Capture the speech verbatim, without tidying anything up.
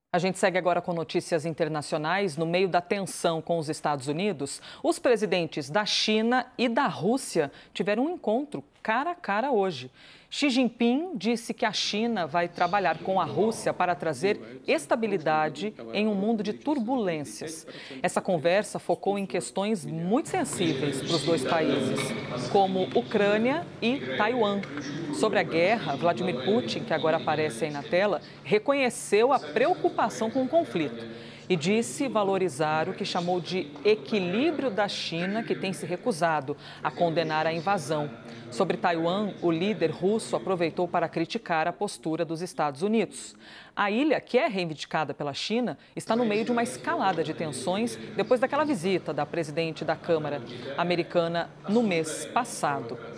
A gente segue agora com notícias internacionais. No meio da tensão com os Estados Unidos, os presidentes da China e da Rússia tiveram um encontro cara a cara hoje. Xi Jinping disse que a China vai trabalhar com a Rússia para trazer estabilidade em um mundo de turbulências. Essa conversa focou em questões muito sensíveis para os dois países, como Ucrânia e Taiwan. Sobre a guerra, Vladimir Putin, que agora aparece aí na tela, reconheceu a preocupação com o conflito e disse valorizar o que chamou de equilíbrio da China, que tem se recusado a condenar a invasão. Sobre Taiwan, o líder russo aproveitou para criticar a postura dos Estados Unidos. A ilha, que é reivindicada pela China, está no meio de uma escalada de tensões depois daquela visita da presidente da Câmara americana no mês passado.